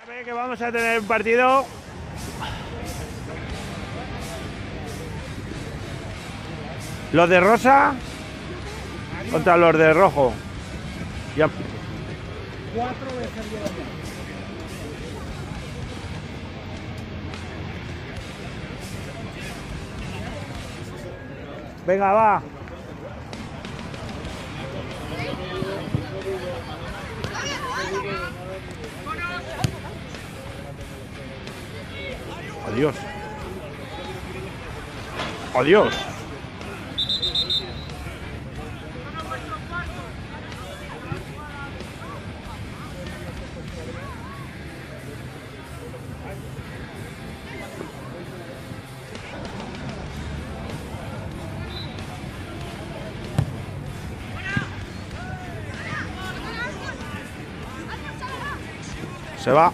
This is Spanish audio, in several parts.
Ve que vamos a tener un partido. Los de rosa contra los de rojo. Ya. 4 de Sergio Damián. Venga, va. Adiós. Adiós. Se va.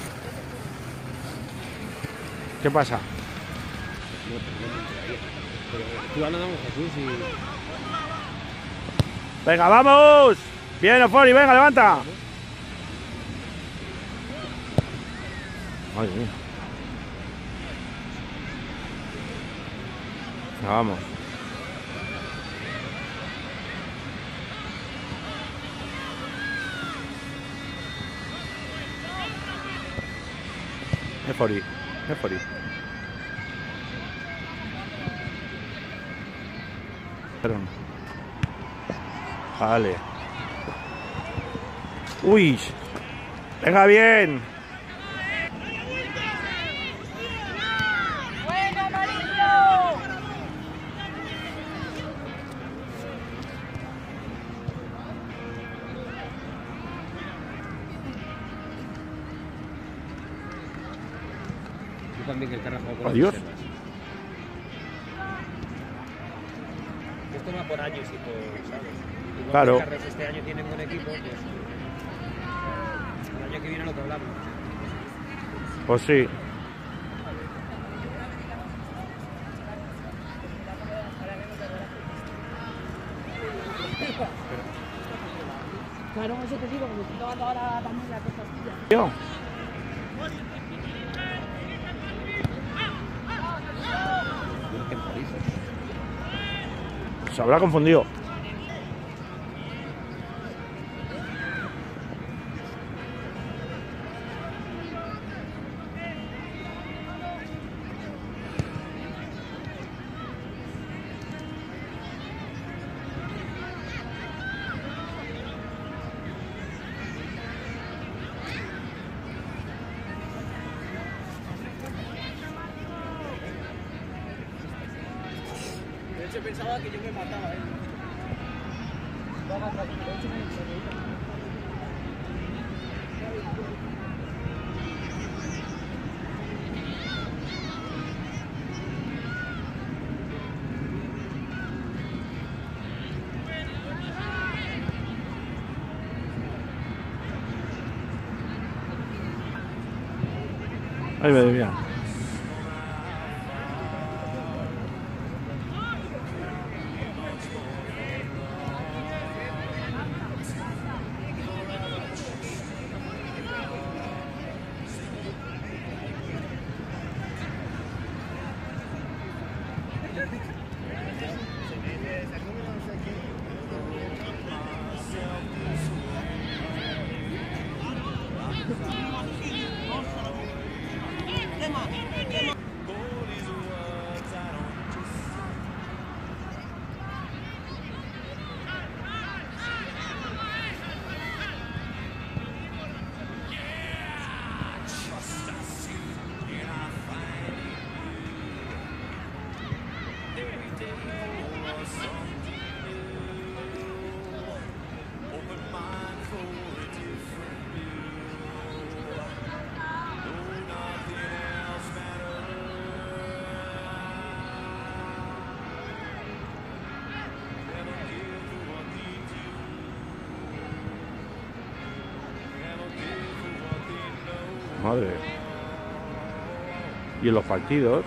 ¿Qué pasa? Pero tú hablando con Jesús y... Venga, vamos. Bien, Ofori, venga, levanta. Madre mía. Venga, vamos. Ofori. Perdón. Vale. Uy. Venga, bien. ¡Bueno, amarillo! Tú también, que el carro juega con las Adiós. reservas. Esto va por años y por, ¿sabes? Igual Claro. que el Carros este año tienen buen equipo, pues el año que viene lo que hablamos. Pues sí. Claro, eso te digo, que me estoy tomando ahora también la cosa tuya. Tío. Creo que en París. Se habrá confundido. De hecho pensaba que yo me mataba, Ay, madre mía. Madre. Y en los partidos.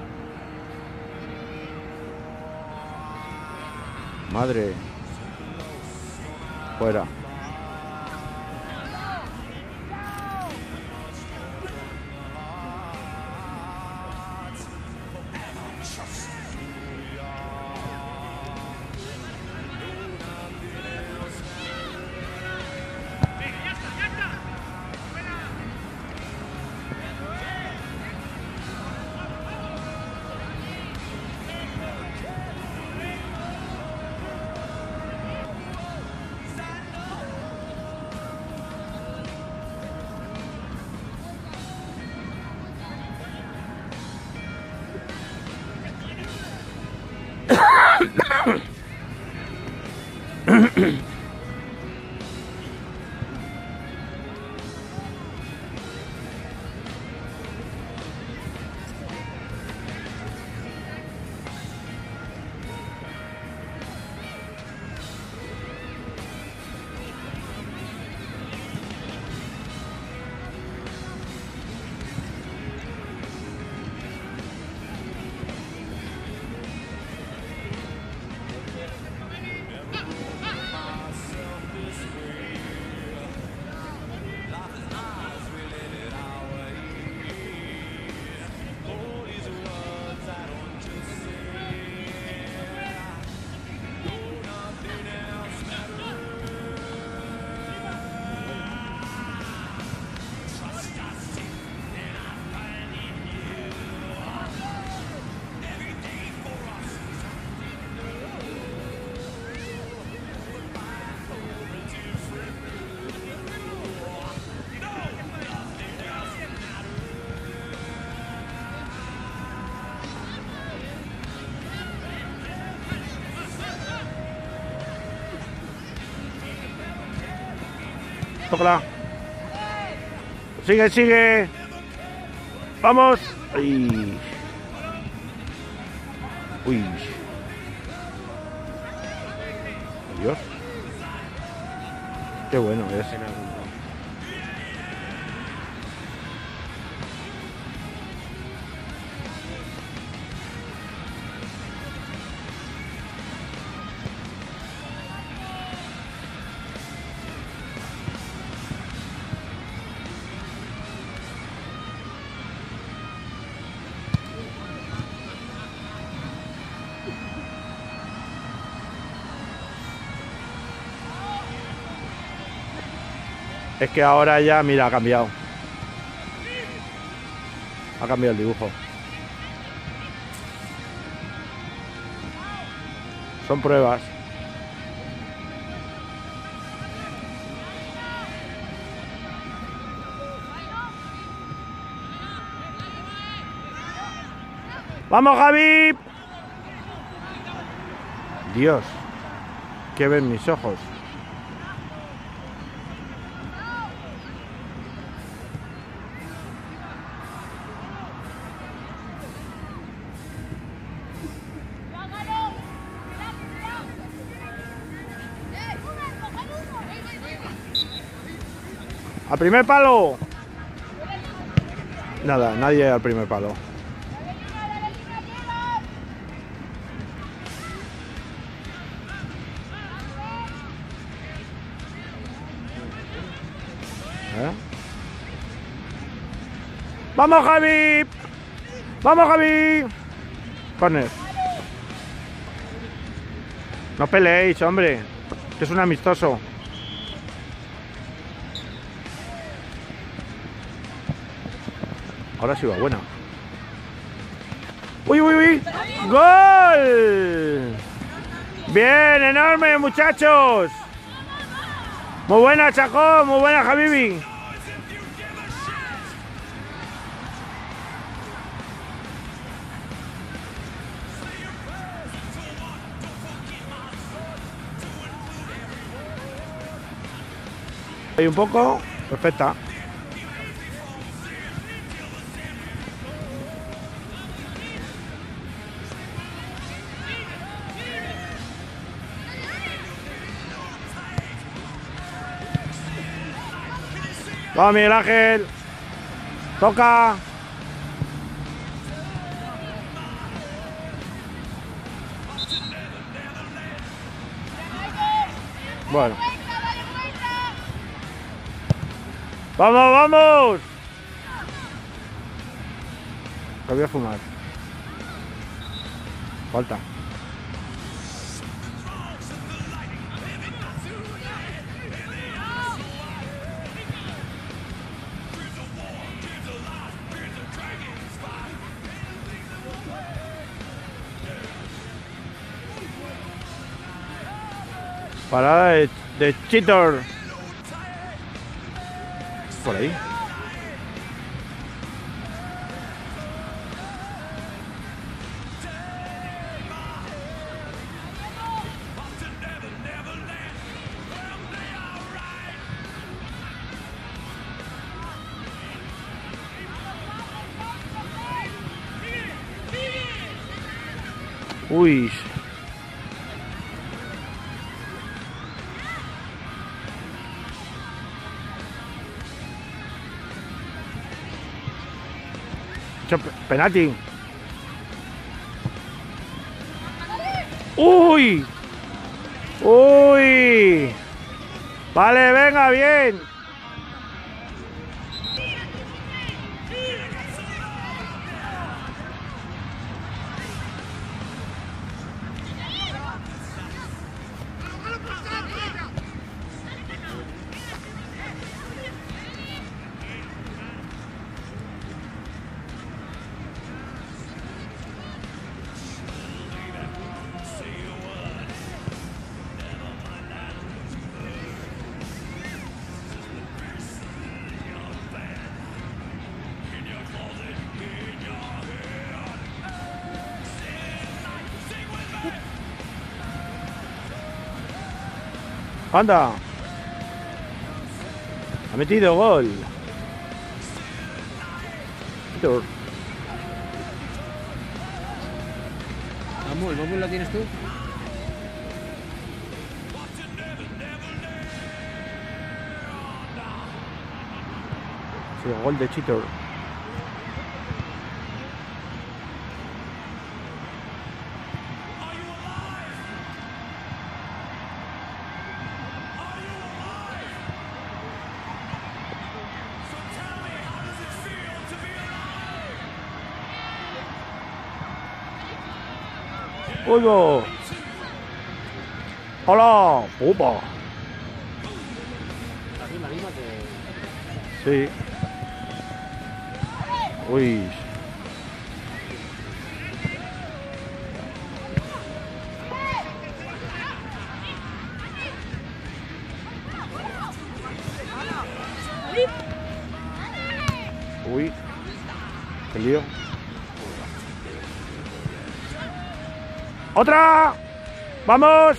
Madre. Fuera. tócala. Sigue, sigue. Vamos. Ay. Uy. Dios. Qué bueno es. Es que ahora ya, mira, ha cambiado. Ha cambiado el dibujo. Son pruebas. ¡Vamos, Javi! Dios, ¿qué ven mis ojos? ¡Al primer palo! Nada, nadie al primer palo. ¡Vamos, Javi! ¡Vamos, Javi! Corner. No peleéis, hombre, que es un amistoso. Ahora sí va buena. ¡Uy, uy, uy! ¡Gol! Bien, enorme, muchachos. Muy buena, Chaco, muy buena, Javibi. Hay un poco, perfecta. Vamos, Miguel Ángel. Toca. Bueno. ¡Vamos, vamos! Que voy a fumar. Falta. Parada de cheater. Por ahí. Uy. Penalti. Uy. Uy. Vale, venga, bien. Anda. Ha metido gol. Vamos, ¿el móvil lo tienes tú? Sí, gol de Cheetor. ¡Oigo! ¡Hola! ¡Opa! Anímate. Sí. Uy. Uy. Qué lío. ¡Otra! ¡Vamos!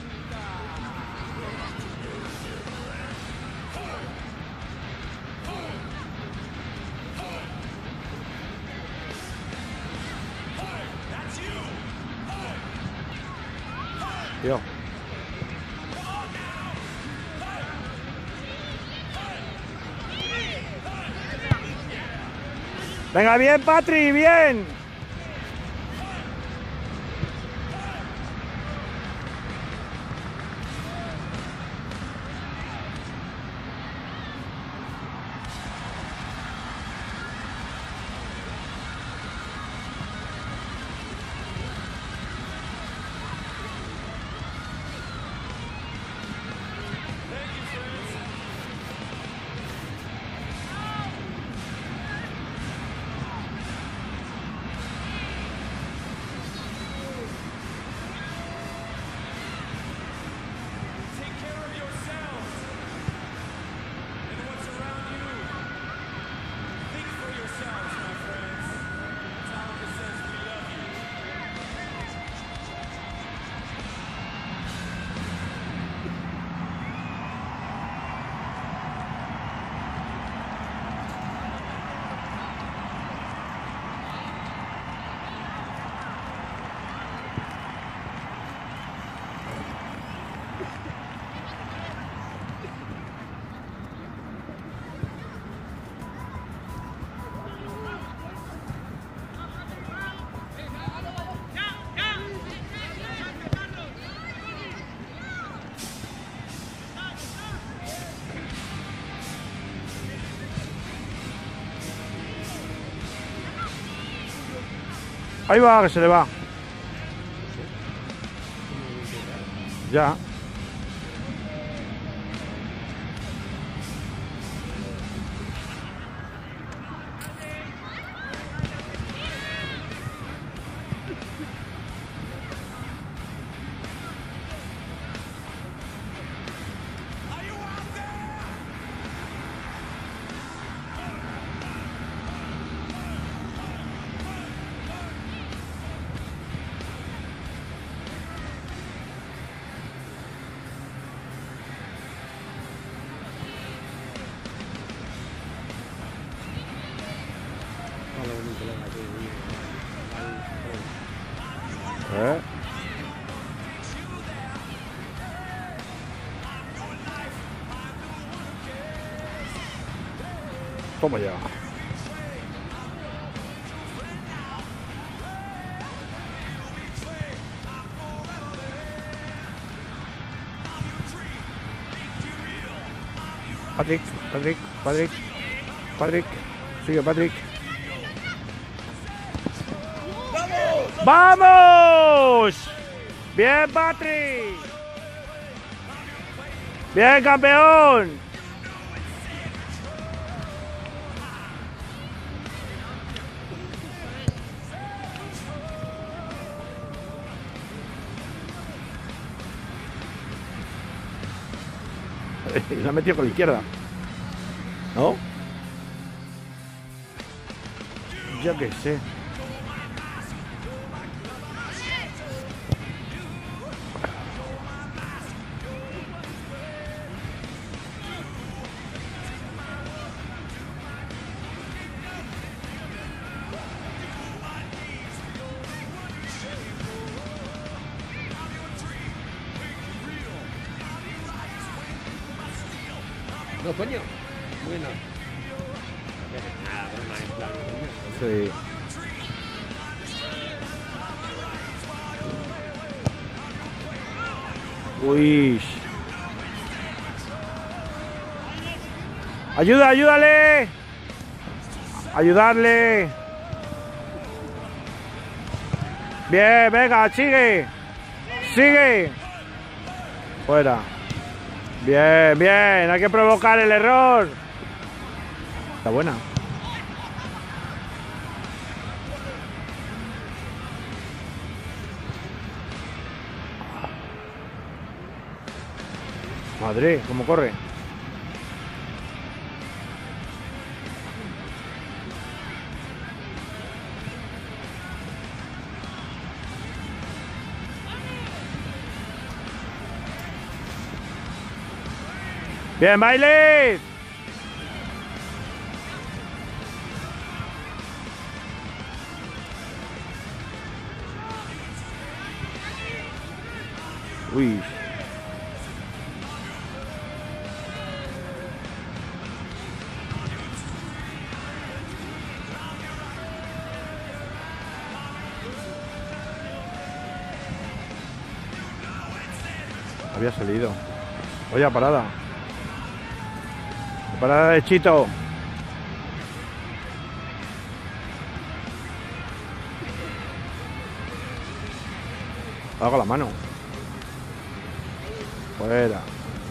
Tío. Venga, bien, Patri, bien. Ahí va, que se le va. Ya. Toma ya. Patrick. Sigue Patrick. ¡Vamos! Bien, Patrick. Bien, campeón. La ha metido con la izquierda. ¿No? Ya que sé. No, coño. Bueno. Nada, broma, en plan, coño. Sí. Uy. Ayuda, ayúdale. Ayudarle. Bien, venga, sigue. Sigue. Fuera. Bien, bien. Hay que provocar el error. Está buena. Madre, cómo corre. Bien, Bailey. Uy. Había salido. Oye, parada. Parada de Chito. Hago la mano. Fuera.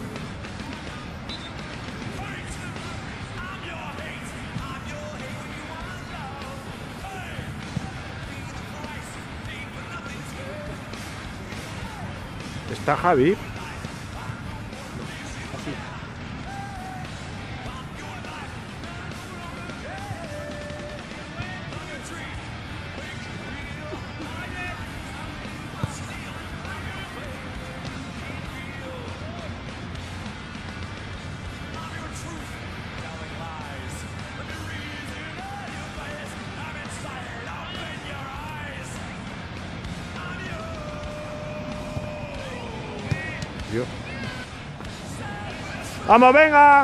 ¿Está Javi? Dios. ¡Vamos, venga!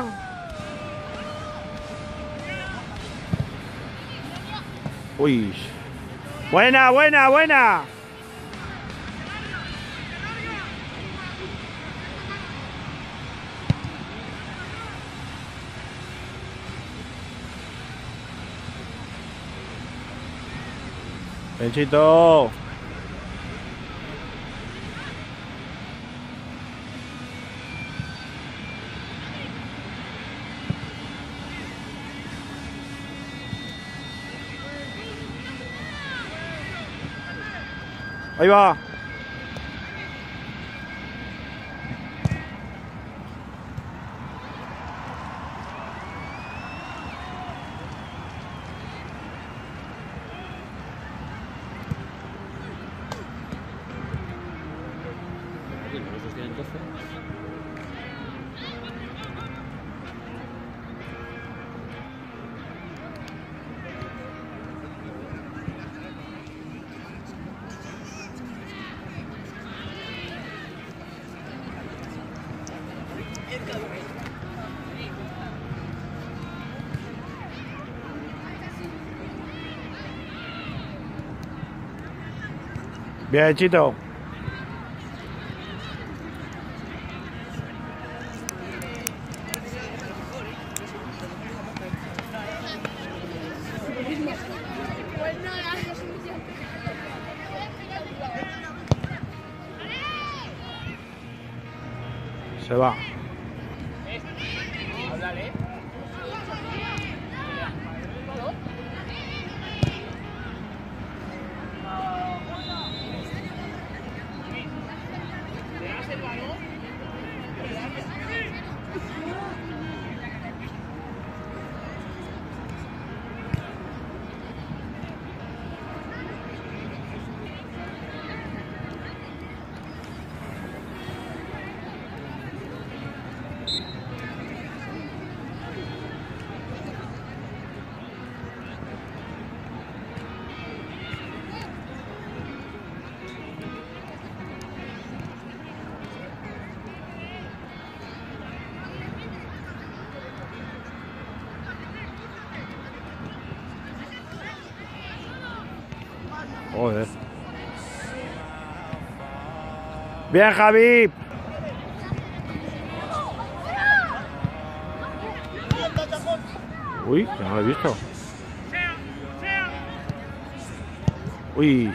Uy. Buena, buena, buena. Benchito. Ahí va. Los tienen 12. Bien, Chito. Se va. Joder. Bien, Javi. Uy, que no lo he visto. Uy.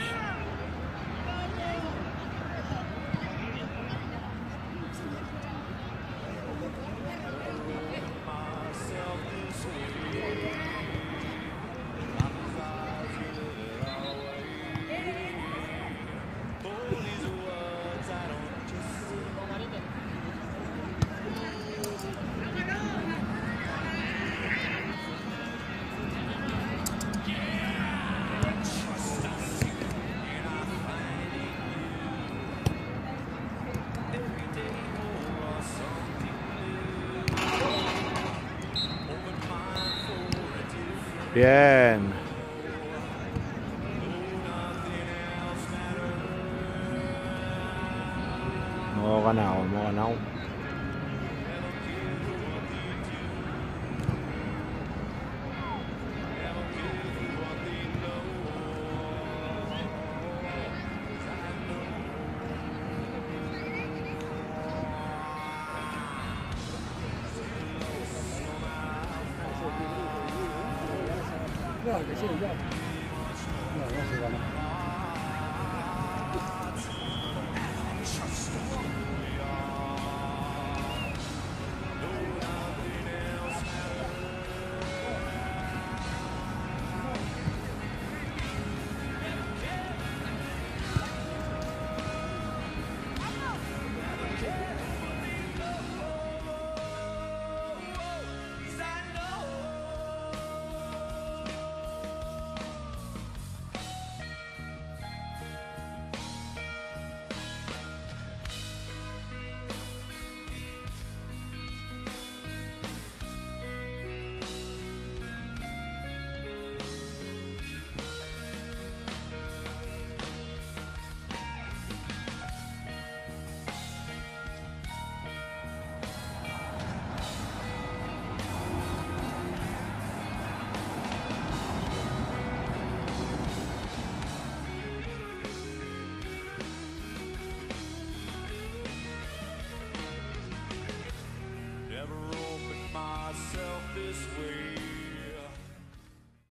Bien. Hemos ganado, hemos ganado. Claro que sí, ya. No, no se gana. Never opened myself this way.